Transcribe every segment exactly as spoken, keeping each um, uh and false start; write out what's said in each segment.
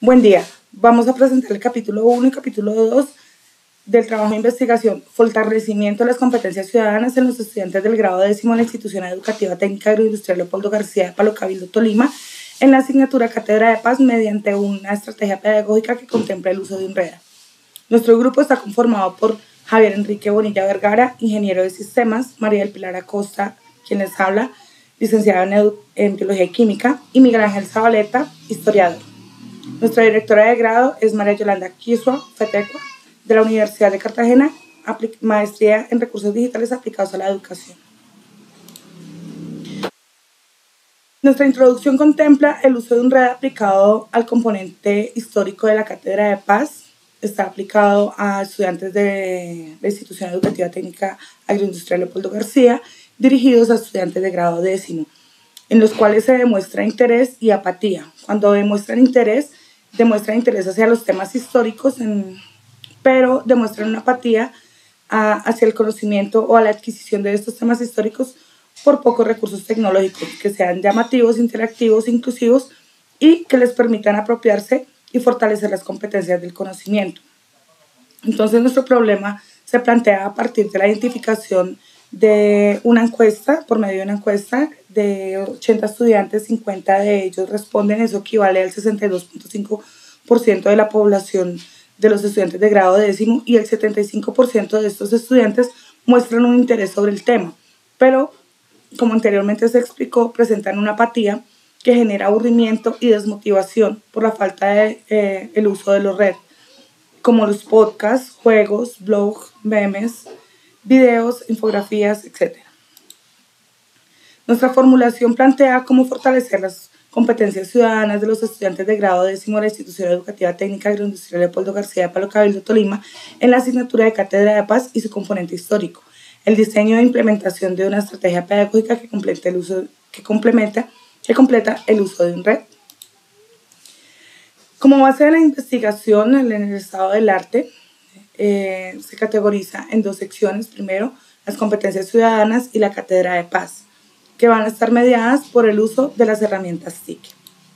Buen día. Vamos a presentar el capítulo uno y capítulo dos del trabajo de investigación Fortalecimiento de las competencias ciudadanas en los estudiantes del grado décimo en la institución educativa técnica agroindustrial Leopoldo García de Palo Cabildo, Tolima, en la asignatura Cátedra de Paz mediante una estrategia pedagógica que contempla el uso de UNREDA. Nuestro grupo está conformado por Javier Enrique Bonilla Vergara, ingeniero de sistemas, María del Pilar Acosta, quien les habla, licenciado en, en Biología y Química, y Miguel Ángel Zabaleta, historiador. Nuestra directora de grado es María Yolanda Quisua Fetecua, de la Universidad de Cartagena, maestría en recursos digitales aplicados a la educación. Nuestra introducción contempla el uso de UNREDA aplicado al componente histórico de la Cátedra de Paz. Está aplicado a estudiantes de la Institución Educativa Técnica Agroindustrial Leopoldo García, dirigidos a estudiantes de grado décimo, en los cuales se demuestra interés y apatía. Cuando demuestran interés, demuestran interés hacia los temas históricos, en, pero demuestran una apatía a, hacia el conocimiento o a la adquisición de estos temas históricos por pocos recursos tecnológicos que sean llamativos, interactivos, inclusivos y que les permitan apropiarse y fortalecer las competencias del conocimiento. Entonces, nuestro problema se plantea a partir de la identificación de una encuesta, por medio de una encuesta de ochenta estudiantes, cincuenta de ellos responden, eso equivale al sesenta y dos punto cinco por ciento de la población de los estudiantes de grado décimo, y el setenta y cinco por ciento de estos estudiantes muestran un interés sobre el tema, pero como anteriormente se explicó, presentan una apatía que genera aburrimiento y desmotivación por la falta de eh, el uso de los redes, como los podcasts, juegos, blogs, memes, videos, infografías, etcétera. Nuestra formulación plantea cómo fortalecer las competencias ciudadanas de los estudiantes de grado décimo de la Institución Educativa Técnica Agroindustrial Leopoldo García de Palo Cabildo, Tolima, en la asignatura de Cátedra de Paz y su componente histórico. El diseño e implementación de una estrategia pedagógica que complementa el uso, que complementa, que completa el uso de UNREDA. Como base de la investigación en el estado del arte, Eh, se categoriza en dos secciones. Primero, las competencias ciudadanas y la Cátedra de Paz, que van a estar mediadas por el uso de las herramientas T I C.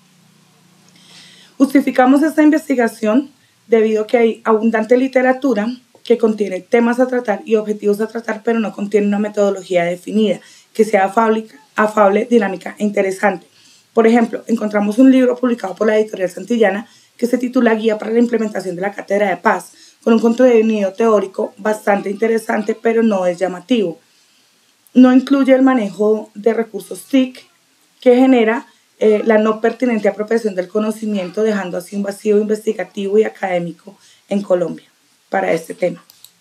Justificamos esta investigación debido a que hay abundante literatura que contiene temas a tratar y objetivos a tratar, pero no contiene una metodología definida, que sea afable, afable, dinámica e interesante. Por ejemplo, encontramos un libro publicado por la editorial Santillana que se titula Guía para la implementación de la Cátedra de Paz, con un contenido teórico bastante interesante, pero no es llamativo. No incluye el manejo de recursos T I C, que genera eh, la no pertinente apropiación del conocimiento, dejando así un vacío investigativo y académico en Colombia para este tema.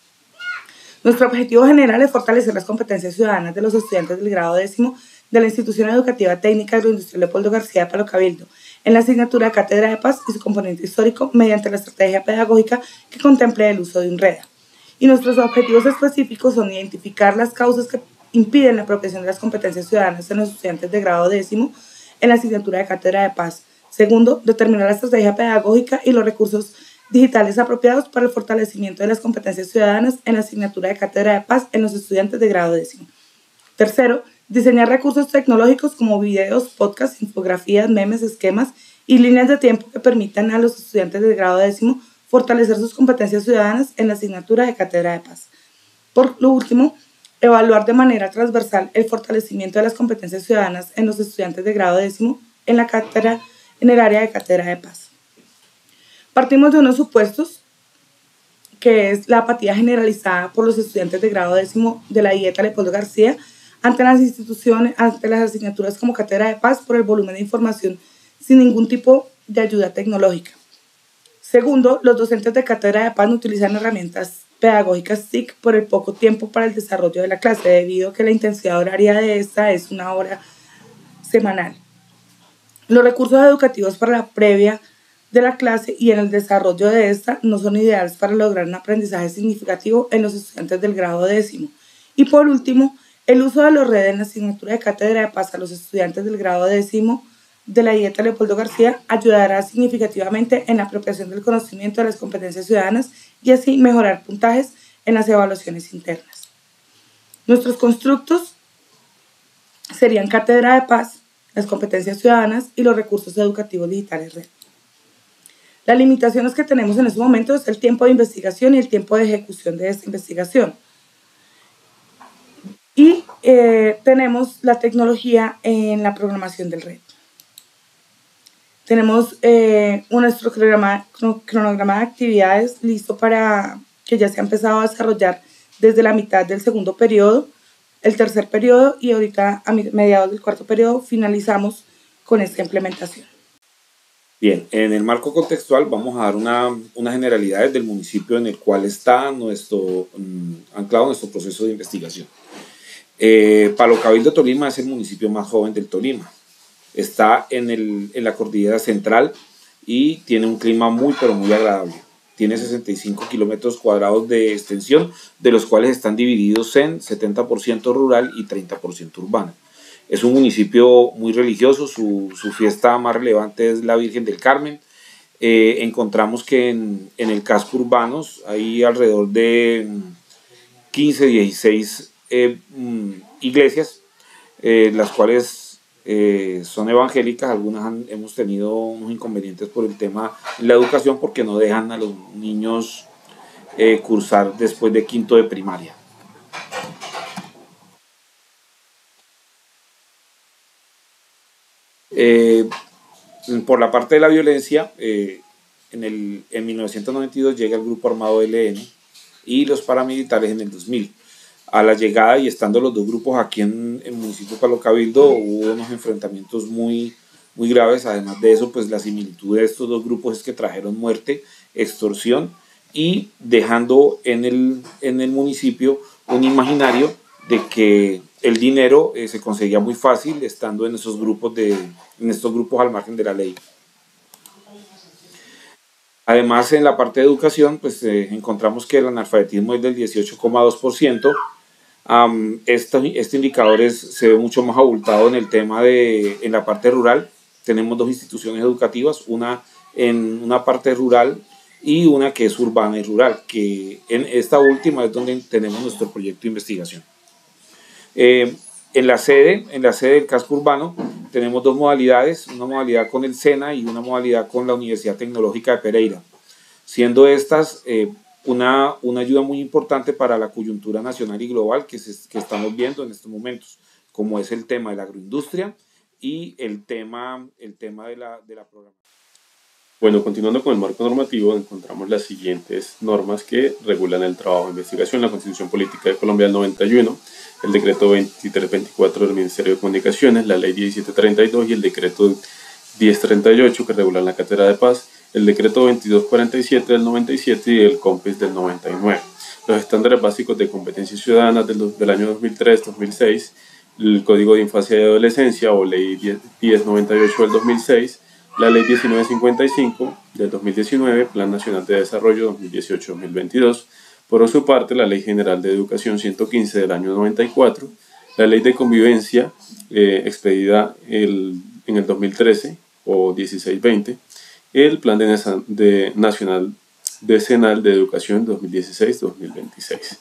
Nuestro objetivo general es fortalecer las competencias ciudadanas de los estudiantes del grado décimo de la Institución Educativa Técnica Agroindustrial Leopoldo García de Palo Cabildo, en la asignatura de Cátedra de Paz y su componente histórico mediante la estrategia pedagógica que contemple el uso de UNREDA. Y nuestros objetivos específicos son identificar las causas que impiden la apropiación de las competencias ciudadanas en los estudiantes de grado décimo en la asignatura de Cátedra de Paz. Segundo, determinar la estrategia pedagógica y los recursos digitales apropiados para el fortalecimiento de las competencias ciudadanas en la asignatura de Cátedra de Paz en los estudiantes de grado décimo. Tercero, diseñar recursos tecnológicos como videos, podcasts, infografías, memes, esquemas y líneas de tiempo que permitan a los estudiantes del grado décimo fortalecer sus competencias ciudadanas en la asignatura de Cátedra de Paz. Por lo último, evaluar de manera transversal el fortalecimiento de las competencias ciudadanas en los estudiantes de grado décimo en la cátedra, en el área de Cátedra de Paz. Partimos de unos supuestos, que es la apatía generalizada por los estudiantes de grado décimo de la I E T A Leopoldo García ante las instituciones, ante las asignaturas como Cátedra de Paz por el volumen de información sin ningún tipo de ayuda tecnológica. Segundo, los docentes de Cátedra de Paz no utilizan herramientas pedagógicas T I C por el poco tiempo para el desarrollo de la clase, debido a que la intensidad horaria de esta es una hora semanal. Los recursos educativos para la previa de la clase y en el desarrollo de esta no son ideales para lograr un aprendizaje significativo en los estudiantes del grado décimo. Y por último, el uso de los redes en la asignatura de Cátedra de Paz a los estudiantes del grado décimo de la I E T A Leopoldo García ayudará significativamente en la apropiación del conocimiento de las competencias ciudadanas y así mejorar puntajes en las evaluaciones internas. Nuestros constructos serían Cátedra de Paz, las competencias ciudadanas y los recursos educativos digitales red. Las limitaciones que tenemos en este momento es el tiempo de investigación y el tiempo de ejecución de esta investigación. Y eh, tenemos la tecnología en la programación del red. Tenemos eh, un nuestro cronograma, cronograma de actividades listo para que ya se ha empezado a desarrollar desde la mitad del segundo periodo, el tercer periodo, y ahorita a mediados del cuarto periodo finalizamos con esta implementación. Bien, en el marco contextual vamos a dar una, unas generalidades del municipio en el cual está nuestro, um, anclado nuestro proceso de investigación. Eh, Palo Cabildo, Tolima, es el municipio más joven del Tolima. Está en, el, en la cordillera central y tiene un clima muy, pero muy agradable. Tiene sesenta y cinco kilómetros cuadrados de extensión, de los cuales están divididos en setenta por ciento rural y treinta por ciento urbano. Es un municipio muy religioso, su, su fiesta más relevante es la Virgen del Carmen. Eh, encontramos que en, en el casco urbano hay alrededor de quince, dieciséis eh, iglesias, eh, las cuales eh, son evangélicas. Algunas han, hemos tenido unos inconvenientes por el tema de la educación porque no dejan a los niños eh, cursar después de quinto de primaria. Eh, por la parte de la violencia, eh, en, el, en mil novecientos noventa y dos llega el grupo armado L N y los paramilitares en el dos mil. A la llegada y estando los dos grupos aquí en el municipio de Palo Cabildo, hubo unos enfrentamientos muy, muy graves. Además de eso, pues la similitud de estos dos grupos es que trajeron muerte, extorsión y dejando en el, en el municipio un imaginario de que el dinero eh, se conseguía muy fácil estando en esos grupos, de, en estos grupos al margen de la ley. Además, en la parte de educación, pues eh, encontramos que el analfabetismo es del dieciocho coma dos por ciento. Um, este, este indicador es, se ve mucho más abultado en el tema de, en la parte rural. Tenemos dos instituciones educativas, una en una parte rural y una que es urbana y rural, que en esta última es donde tenemos nuestro proyecto de investigación. Eh, en la sede, en la sede del casco urbano, tenemos dos modalidades, una modalidad con el SENA y una modalidad con la Universidad Tecnológica de Pereira, siendo estas eh, una, una ayuda muy importante para la coyuntura nacional y global que, se, que estamos viendo en estos momentos, como es el tema de la agroindustria y el tema, el tema de la, de la programación. Bueno, continuando con el marco normativo, encontramos las siguientes normas que regulan el trabajo de investigación: la Constitución Política de Colombia del noventa y uno, el Decreto veintitrés veinticuatro del Ministerio de Comunicaciones, la Ley diecisiete treinta y dos y el Decreto diez treinta y ocho que regulan la Cátedra de Paz, el Decreto veintidós cuarenta y siete del noventa y siete y el COMPES del noventa y nueve. Los estándares básicos de competencia ciudadana del, del año dos mil tres dos mil seis, el Código de Infancia y Adolescencia o Ley diez noventa y ocho del dos mil seis, la Ley diecinueve cincuenta y cinco del dos mil diecinueve, Plan Nacional de Desarrollo dos mil dieciocho dos mil veintidós. Por su parte, la Ley General de Educación ciento quince del año noventa y cuatro, la Ley de Convivencia eh, expedida el, en el dos mil trece o dieciséis veinte, el Plan de, de Nacional Decenal de Educación dos mil dieciséis dos mil veintiséis.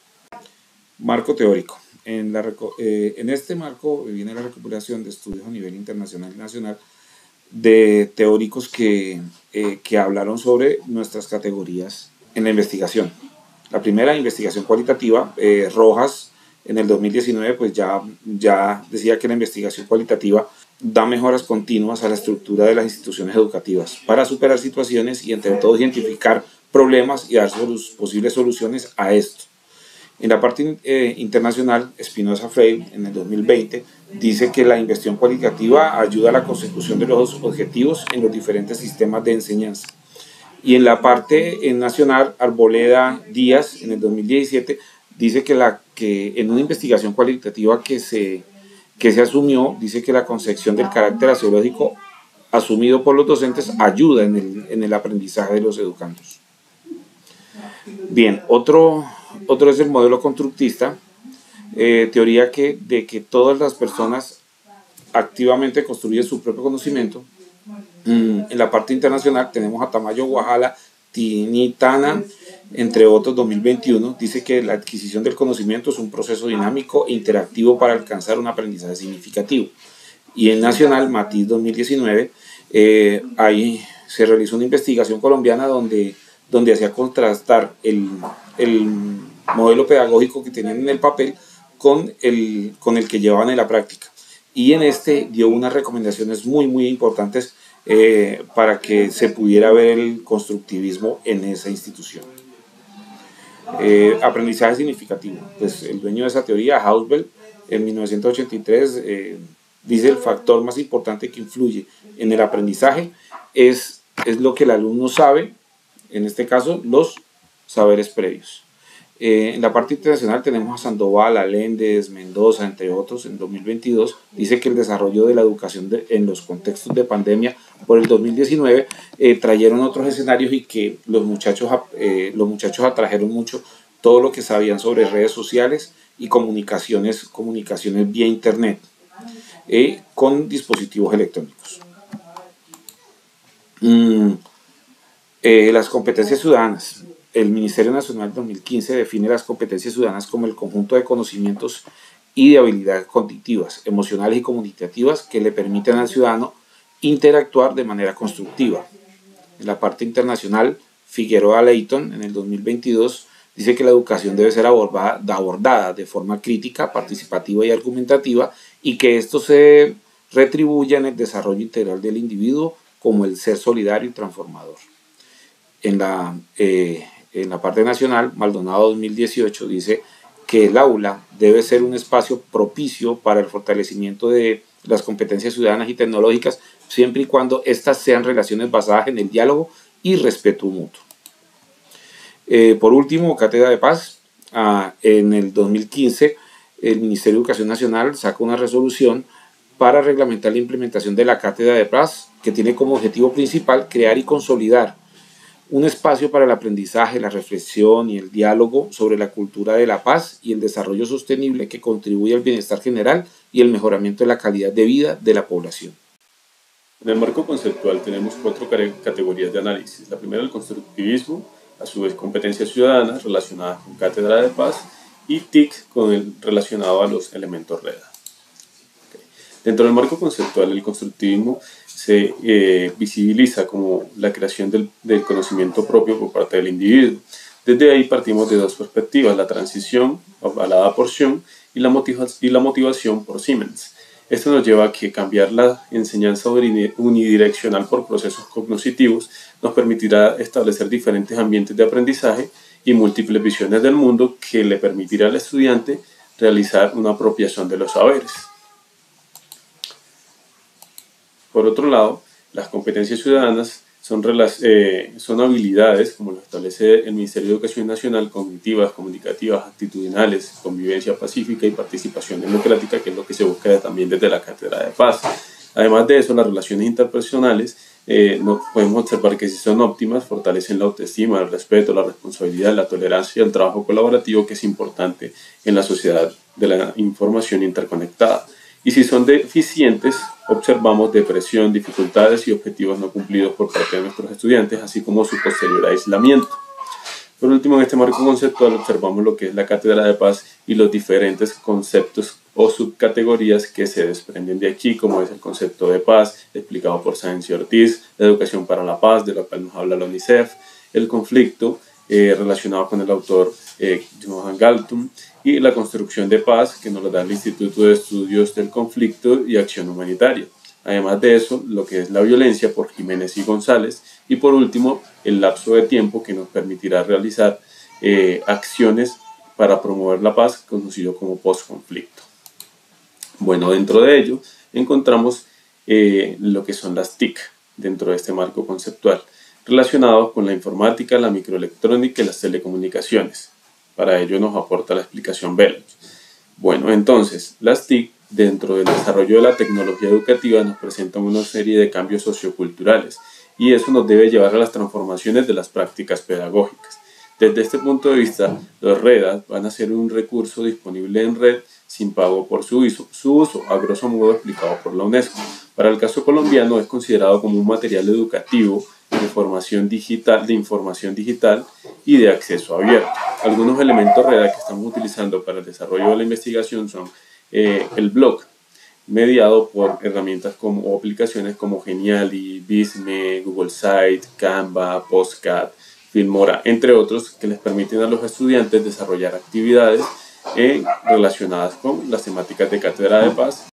Marco teórico. En, la, eh, en este marco viene la recopilación de estudios a nivel internacional y nacional de teóricos que, eh, que hablaron sobre nuestras categorías en la investigación. La primera, investigación cualitativa, eh, Rojas en el dos mil diecinueve pues ya, ya decía que la investigación cualitativa da mejoras continuas a la estructura de las instituciones educativas para superar situaciones y entre todos identificar problemas y dar sus posibles soluciones a esto. En la parte eh, internacional, Espinosa Freire en el dos mil veinte dice que la investigación cualitativa ayuda a la consecución de los objetivos en los diferentes sistemas de enseñanza. Y en la parte eh, nacional, Arboleda Díaz en el dos mil diecisiete dice que, la, que en una investigación cualitativa que se, que se asumió, dice que la concepción del carácter axiológico asumido por los docentes ayuda en el, en el aprendizaje de los educandos. Bien, otro... Otro es el modelo constructista, eh, teoría que, de que todas las personas activamente construyen su propio conocimiento. Mm, en la parte internacional tenemos a Tamayo, Guajala, Tinitana, entre otros, dos mil veintiuno, dice que la adquisición del conocimiento es un proceso dinámico e interactivo para alcanzar un aprendizaje significativo. Y en nacional, Matiz dos mil diecinueve, eh, hay se realizó una investigación colombiana donde, donde hacía contrastar el, el modelo pedagógico que tenían en el papel con el, con el que llevaban en la práctica. Y en este dio unas recomendaciones muy, muy importantes eh, para que se pudiera ver el constructivismo en esa institución. Eh, aprendizaje significativo. Pues el dueño de esa teoría, Hausbel, en mil novecientos ochenta y tres, eh, dice el factor más importante que influye en el aprendizaje es, es lo que el alumno sabe, en este caso los saberes previos. Eh, en la parte internacional tenemos a Sandoval, Aléndez, Mendoza, entre otros. En dos mil veintidós dice que el desarrollo de la educación de, en los contextos de pandemia por el dos mil diecinueve eh, trajeron otros escenarios y que los muchachos, eh, los muchachos atrajeron mucho todo lo que sabían sobre redes sociales y comunicaciones, comunicaciones vía internet eh, con dispositivos electrónicos. Mm, eh, las competencias ciudadanas. El Ministerio Nacional dos mil quince define las competencias ciudadanas como el conjunto de conocimientos y de habilidades cognitivas, emocionales y comunicativas que le permiten al ciudadano interactuar de manera constructiva. En la parte internacional, Figueroa Leighton, en el dos mil veintidós, dice que la educación debe ser abordada, abordada de forma crítica, participativa y argumentativa, y que esto se retribuya en el desarrollo integral del individuo como el ser solidario y transformador. En la, eh, en la parte nacional, Maldonado dos mil dieciocho dice que el aula debe ser un espacio propicio para el fortalecimiento de las competencias ciudadanas y tecnológicas, siempre y cuando éstas sean relaciones basadas en el diálogo y respeto mutuo. Eh, por último, Cátedra de Paz. Ah, en el dos mil quince, el Ministerio de Educación Nacional saca una resolución para reglamentar la implementación de la Cátedra de Paz, que tiene como objetivo principal crear y consolidar un espacio para el aprendizaje, la reflexión y el diálogo sobre la cultura de la paz y el desarrollo sostenible que contribuye al bienestar general y el mejoramiento de la calidad de vida de la población. En el marco conceptual tenemos cuatro categorías de análisis. La primera, el constructivismo, a su vez competencias ciudadanas relacionadas con Cátedra de Paz, y T I C con el, relacionado a los elementos REDA. Okay. Dentro del marco conceptual, el constructivismo se eh, visibiliza como la creación del, del conocimiento propio por parte del individuo. Desde ahí partimos de dos perspectivas, la transición avalada por Schoen y la, motiva y la motivación por Siemens. Esto nos lleva a que cambiar la enseñanza unidireccional por procesos cognitivos nos permitirá establecer diferentes ambientes de aprendizaje y múltiples visiones del mundo que le permitirá al estudiante realizar una apropiación de los saberes. Por otro lado, las competencias ciudadanas son, eh, son habilidades, como lo establece el Ministerio de Educación Nacional, cognitivas, comunicativas, actitudinales, convivencia pacífica y participación democrática, que es lo que se busca también desde la Cátedra de Paz. Además de eso, las relaciones interpersonales eh, no, podemos observar que si son óptimas, fortalecen la autoestima, el respeto, la responsabilidad, la tolerancia y el trabajo colaborativo, que es importante en la sociedad de la información interconectada. Y si son deficientes, observamos depresión, dificultades y objetivos no cumplidos por parte de nuestros estudiantes, así como su posterior aislamiento. Por último, en este marco conceptual observamos lo que es la Cátedra de Paz y los diferentes conceptos o subcategorías que se desprenden de aquí, como es el concepto de paz, explicado por Sáenz y Ortiz, la educación para la paz, de la cual nos habla la UNICEF, el conflicto, eh, relacionado con el autor eh, Johan Galtung, y la construcción de paz, que nos lo da el Instituto de Estudios del Conflicto y Acción Humanitaria. Además de eso, lo que es la violencia, por Jiménez y González, y por último, el lapso de tiempo que nos permitirá realizar eh, acciones para promover la paz, conocido como postconflicto. Bueno, dentro de ello encontramos eh, lo que son las T I C dentro de este marco conceptual, relacionados con la informática, la microelectrónica y las telecomunicaciones. Para ello nos aporta la explicación Bell. Bueno, entonces, las T I C dentro del desarrollo de la tecnología educativa nos presentan una serie de cambios socioculturales, y eso nos debe llevar a las transformaciones de las prácticas pedagógicas. Desde este punto de vista, los REDA van a ser un recurso disponible en red sin pago por su uso, su uso, a grosso modo explicado por la UNESCO. Para el caso colombiano es considerado como un material educativo de formación digital, de información digital y de acceso abierto. Algunos elementos REDA que estamos utilizando para el desarrollo de la investigación son eh, el blog. mediado por herramientas como, o aplicaciones como Geniali, Visme, Google Site, Canva, Postcat, Filmora, entre otros, que les permiten a los estudiantes desarrollar actividades eh, relacionadas con las temáticas de Cátedra de Paz